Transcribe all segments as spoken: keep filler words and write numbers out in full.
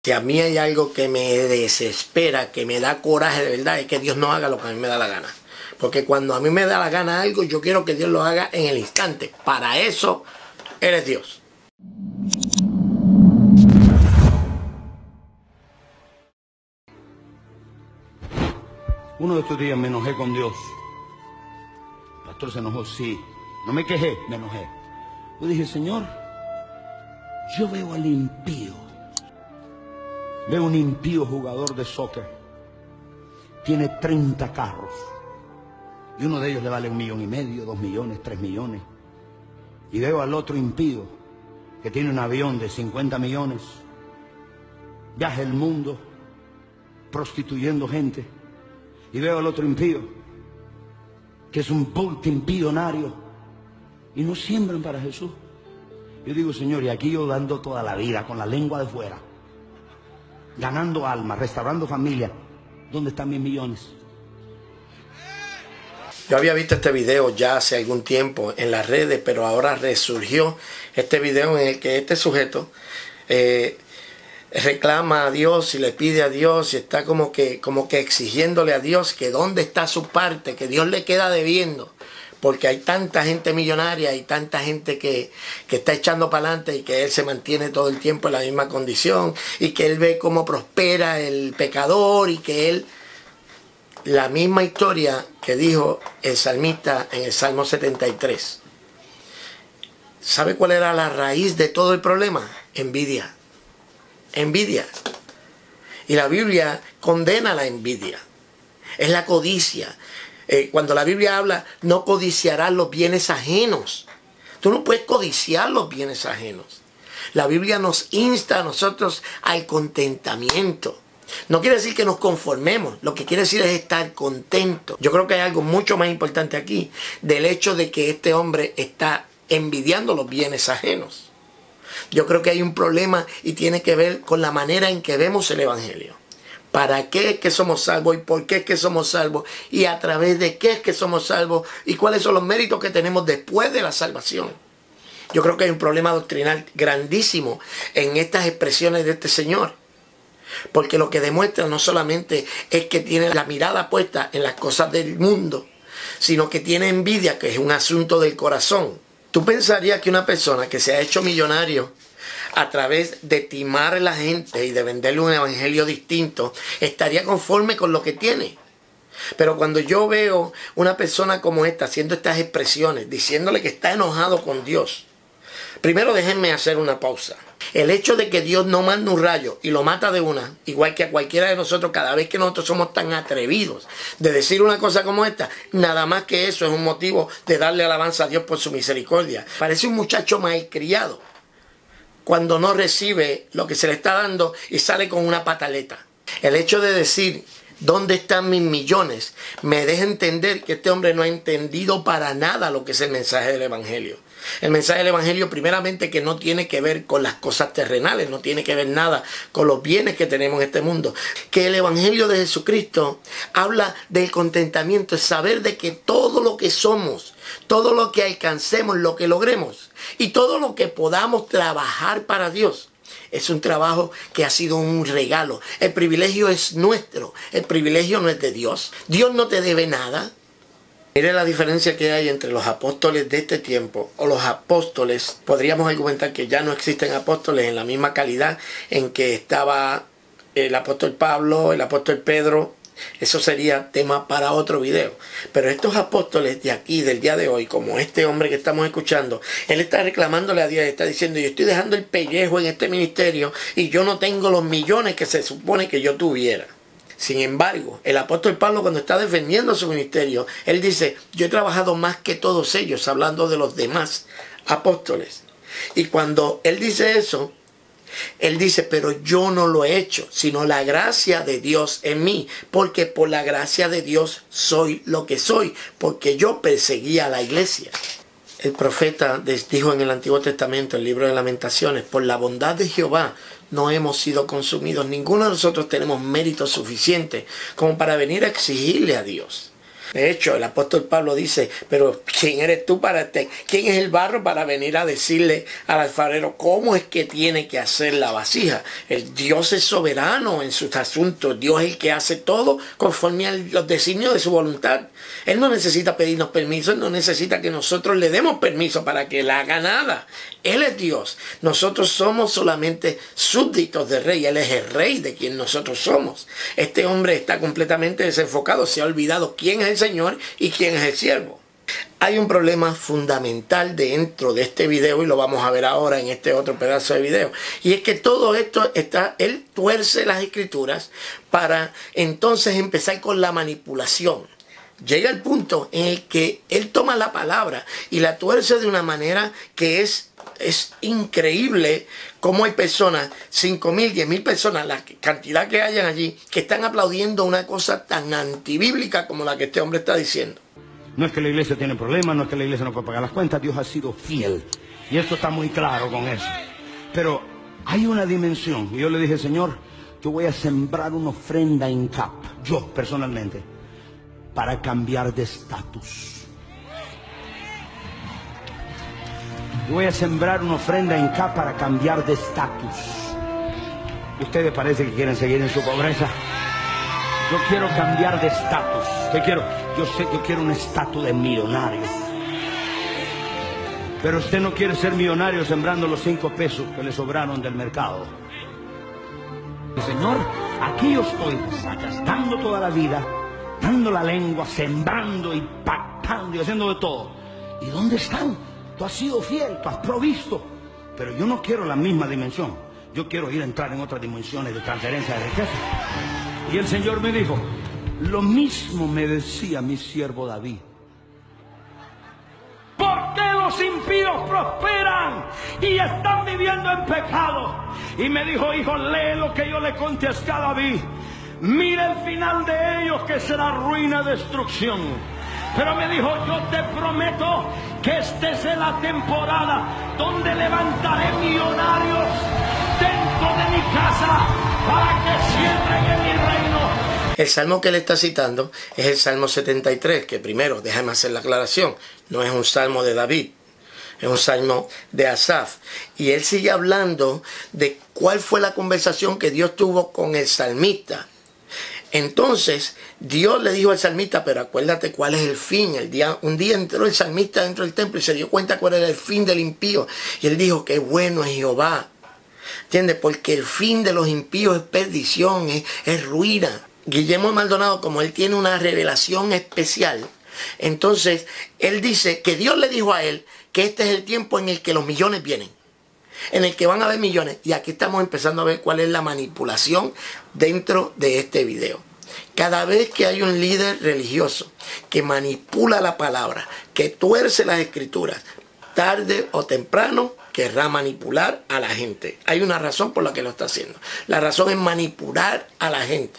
Si a mí hay algo que me desespera, que me da coraje de verdad, es que Dios no haga lo que a mí me da la gana. Porque cuando a mí me da la gana algo, yo quiero que Dios lo haga en el instante. Para eso, Él es Dios. Uno de estos días me enojé con Dios. El pastor se enojó, sí. No me quejé, me enojé. Yo dije, Señor, yo veo al impío. Veo un impío jugador de soccer. Tiene treinta carros. Y uno de ellos le vale un millón y medio, dos millones, tres millones. Y veo al otro impío que tiene un avión de cincuenta millones. Viaja el mundo prostituyendo gente. Y veo al otro impío que es un multimillonario. Y no siembran para Jesús. Yo digo, Señor, y aquí yo dando toda la vida con la lengua de fuera, ganando almas, restaurando familia. ¿Dónde están mis millones? Yo había visto este video ya hace algún tiempo en las redes, pero ahora resurgió este video en el que este sujeto eh, reclama a Dios y le pide a Dios y está como que, como que exigiéndole a Dios que dónde está su parte, que Dios le queda debiendo. Porque hay tanta gente millonaria y tanta gente que, que está echando para adelante y que él se mantiene todo el tiempo en la misma condición y que él ve cómo prospera el pecador y que él... La misma historia que dijo el salmista en el Salmo setenta y tres. ¿Sabe cuál era la raíz de todo el problema? Envidia. Envidia. Y la Biblia condena la envidia. Es la codicia. Eh, cuando la Biblia habla, no codiciarás los bienes ajenos. Tú no puedes codiciar los bienes ajenos. La Biblia nos insta a nosotros al contentamiento. No quiere decir que nos conformemos, lo que quiere decir es estar contento. Yo creo que hay algo mucho más importante aquí, del hecho de que este hombre está envidiando los bienes ajenos. Yo creo que hay un problema y tiene que ver con la manera en que vemos el Evangelio. ¿Para qué es que somos salvos y por qué es que somos salvos? Y a través de qué es que somos salvos y cuáles son los méritos que tenemos después de la salvación. Yo creo que hay un problema doctrinal grandísimo en estas expresiones de este señor. Porque lo que demuestra no solamente es que tiene la mirada puesta en las cosas del mundo, sino que tiene envidia, que es un asunto del corazón. Tú pensarías que una persona que se ha hecho millonario a través de timar a la gente y de venderle un evangelio distinto, estaría conforme con lo que tiene. Pero cuando yo veo una persona como esta haciendo estas expresiones, diciéndole que está enojado con Dios, primero déjenme hacer una pausa. El hecho de que Dios no manda un rayo y lo mata de una, igual que a cualquiera de nosotros, cada vez que nosotros somos tan atrevidos de decir una cosa como esta, nada más que eso es un motivo de darle alabanza a Dios por su misericordia. Parece un muchacho malcriado cuando no recibe lo que se le está dando y sale con una pataleta. El hecho de decir ¿dónde están mis millones? Me deja entender que este hombre no ha entendido para nada lo que es el mensaje del Evangelio. El mensaje del Evangelio, primeramente, que no tiene que ver con las cosas terrenales, no tiene que ver nada con los bienes que tenemos en este mundo. Que el Evangelio de Jesucristo habla del contentamiento, es saber de que todo lo que somos, todo lo que alcancemos, lo que logremos y todo lo que podamos trabajar para Dios, es un trabajo que ha sido un regalo. El privilegio es nuestro, el privilegio no es de Dios. Dios no te debe nada. Mire la diferencia que hay entre los apóstoles de este tiempo o los apóstoles. Podríamos argumentar que ya no existen apóstoles en la misma calidad en que estaba el apóstol Pablo, el apóstol Pedro. Eso sería tema para otro video. Pero estos apóstoles de aquí, del día de hoy, como este hombre que estamos escuchando, él está reclamándole a Dios, está diciendo, yo estoy dejando el pellejo en este ministerio y yo no tengo los millones que se supone que yo tuviera. Sin embargo, el apóstol Pablo, cuando está defendiendo su ministerio, él dice, yo he trabajado más que todos ellos, hablando de los demás apóstoles. Y cuando él dice eso, él dice, pero yo no lo he hecho, sino la gracia de Dios en mí, porque por la gracia de Dios soy lo que soy, porque yo perseguía a la iglesia. El profeta dijo en el Antiguo Testamento, el libro de Lamentaciones, por la bondad de Jehová no hemos sido consumidos. Ninguno de nosotros tenemos mérito suficiente como para venir a exigirle a Dios. De hecho, el apóstol Pablo dice, pero ¿quién eres tú para este? ¿Quién es el barro para venir a decirle al alfarero cómo es que tiene que hacer la vasija? El Dios es soberano en sus asuntos. Dios es el que hace todo conforme a los designios de su voluntad. Él no necesita pedirnos permiso, Él no necesita que nosotros le demos permiso para que Él haga nada. Él es Dios. Nosotros somos solamente súbditos del rey. Él es el rey de quien nosotros somos. Este hombre está completamente desenfocado. Se ha olvidado quién es el Señor y quién es el siervo. Hay un problema fundamental dentro de este video y lo vamos a ver ahora en este otro pedazo de video. Y es que todo esto está, él tuerce las escrituras para entonces empezar con la manipulación. Llega el punto en el que él toma la palabra y la tuerce de una manera que es, es increíble cómo hay personas, cinco mil, diez mil personas, la cantidad que hayan allí, que están aplaudiendo una cosa tan antibíblica como la que este hombre está diciendo. No es que la iglesia tiene problemas, no es que la iglesia no puede pagar las cuentas, Dios ha sido fiel. Y esto está muy claro con eso. Pero hay una dimensión. Y yo le dije, Señor, yo voy a sembrar una ofrenda en C A P, yo personalmente, para cambiar de estatus. Yo voy a sembrar una ofrenda en C A P para cambiar de estatus. Ustedes parece que quieren seguir en su pobreza. Yo quiero cambiar de estatus. ¿Qué quiero? Yo sé que quiero un estatus de millonario. Pero usted no quiere ser millonario sembrando los cinco pesos que le sobraron del mercado. Señor, aquí yo estoy gastando toda la vida, dando la lengua, sembrando y pactando y haciendo de todo. ¿Y dónde están? Tú has sido fiel, tú has provisto. Pero yo no quiero la misma dimensión. Yo quiero ir a entrar en otras dimensiones de transferencia de riqueza. Y el Señor me dijo, lo mismo me decía mi siervo David. ¿Por qué los impíos prosperan y están viviendo en pecado? Y me dijo, hijo, lee lo que yo le contesté a David. Mira el final de ellos, que será ruina y destrucción. Pero me dijo, yo te prometo que esta es la temporada donde levantaré millonarios dentro de mi casa para que siembren en mi reino. El salmo que él está citando es el Salmo setenta y tres, que primero, déjame hacer la aclaración, no es un salmo de David, es un salmo de Asaf. Y él sigue hablando de cuál fue la conversación que Dios tuvo con el salmista. Entonces, Dios le dijo al salmista, pero acuérdate cuál es el fin. El día, un día entró el salmista dentro del templo y se dio cuenta cuál era el fin del impío. Y él dijo, qué bueno es Jehová. ¿Entiendes? Porque el fin de los impíos es perdición, es, es ruina. Guillermo Maldonado, como él tiene una revelación especial, entonces él dice que Dios le dijo a él que este es el tiempo en el que los millones vienen, en el que van a haber millones. Y aquí estamos empezando a ver cuál es la manipulación dentro de este video. Cada vez que hay un líder religioso que manipula la palabra, que tuerce las escrituras, tarde o temprano querrá manipular a la gente. Hay una razón por la que lo está haciendo. La razón es manipular a la gente.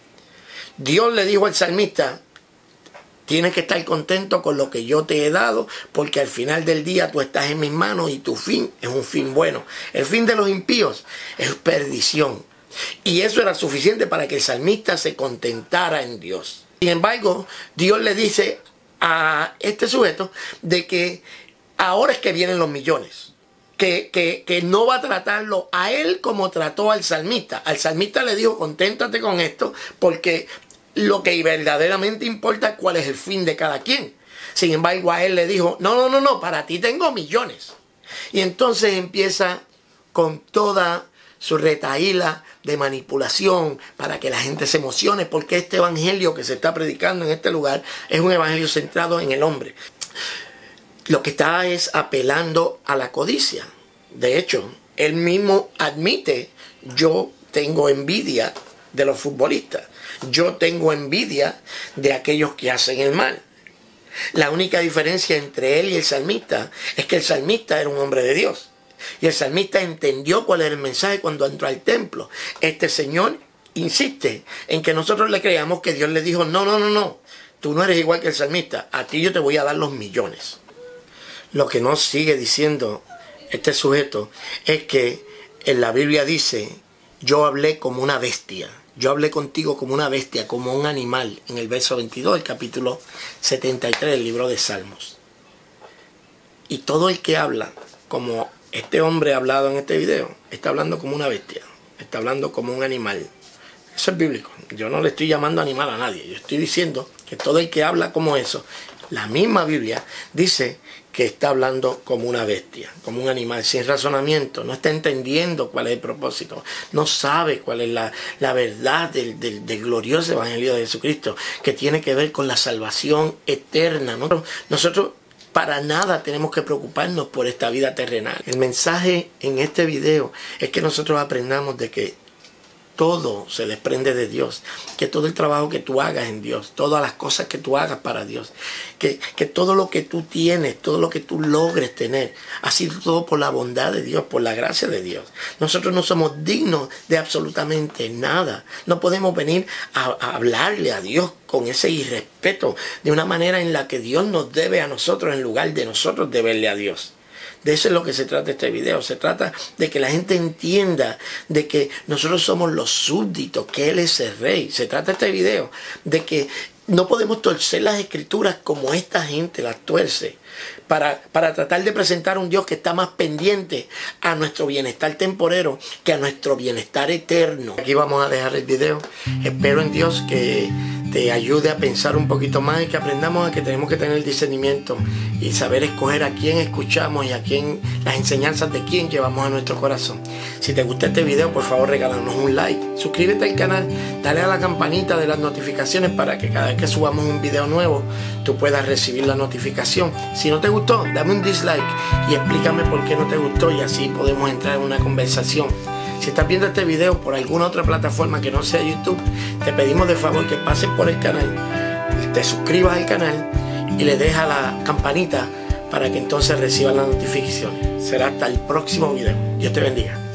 Dios le dijo al salmista, tienes que estar contento con lo que yo te he dado, porque al final del día tú estás en mis manos y tu fin es un fin bueno. El fin de los impíos es perdición. Y eso era suficiente para que el salmista se contentara en Dios. Sin embargo, Dios le dice a este sujeto de que ahora es que vienen los millones. Que, que, que no va a tratarlo a él como trató al salmista. Al salmista le dijo, conténtate con esto, porque lo que verdaderamente importa es cuál es el fin de cada quien. Sin embargo, a él le dijo, no, no, no, no, para ti tengo millones. Y entonces empieza con toda su retahíla de manipulación para que la gente se emocione, porque este evangelio que se está predicando en este lugar es un evangelio centrado en el hombre. Lo que está es apelando a la codicia. De hecho, él mismo admite, yo tengo envidia de los futbolistas. Yo tengo envidia de aquellos que hacen el mal. La única diferencia entre él y el salmista es que el salmista era un hombre de Dios. Y el salmista entendió cuál era el mensaje cuando entró al templo. Este señor insiste en que nosotros le creamos que Dios le dijo, no, no, no, no. Tú no eres igual que el salmista. A ti yo te voy a dar los millones. Lo que nos sigue diciendo este sujeto es que en la Biblia dice yo hablé como una bestia. Yo hablé contigo como una bestia, como un animal, en el verso veintidós del capítulo setenta y tres del libro de Salmos. Y todo el que habla, como este hombre ha hablado en este video, está hablando como una bestia, está hablando como un animal. Eso es bíblico. Yo no le estoy llamando animal a nadie. Yo estoy diciendo que todo el que habla como eso, la misma Biblia dice que está hablando como una bestia, como un animal, sin razonamiento. No está entendiendo cuál es el propósito. No sabe cuál es la, la verdad del, del, del glorioso evangelio de Jesucristo, que tiene que ver con la salvación eterna. Nosotros, nosotros para nada tenemos que preocuparnos por esta vida terrenal. El mensaje en este video es que nosotros aprendamos de que todo se desprende de Dios, que todo el trabajo que tú hagas en Dios, todas las cosas que tú hagas para Dios, que, que todo lo que tú tienes, todo lo que tú logres tener, ha sido todo por la bondad de Dios, por la gracia de Dios. Nosotros no somos dignos de absolutamente nada. No podemos venir a, a hablarle a Dios con ese irrespeto, de una manera en la que Dios nos debe a nosotros en lugar de nosotros deberle a Dios. De eso es lo que se trata este video. Se trata de que la gente entienda de que nosotros somos los súbditos, que Él es el Rey. Se trata este video de que no podemos torcer las escrituras como esta gente las tuerce para, para tratar de presentar un Dios que está más pendiente a nuestro bienestar temporero que a nuestro bienestar eterno. Aquí vamos a dejar el video. Espero en Dios que te ayude a pensar un poquito más y que aprendamos a que tenemos que tener discernimiento y saber escoger a quién escuchamos y a quién, las enseñanzas de quién llevamos a nuestro corazón. Si te gusta este video, por favor regálanos un like, suscríbete al canal, dale a la campanita de las notificaciones para que cada vez que subamos un video nuevo tú puedas recibir la notificación. Si no te gustó, dame un dislike y explícame por qué no te gustó y así podemos entrar en una conversación. Si estás viendo este video por alguna otra plataforma que no sea YouTube, te pedimos de favor que pases por el canal, te suscribas al canal y le dejas la campanita para que entonces recibas las notificaciones. Será hasta el próximo video. Dios te bendiga.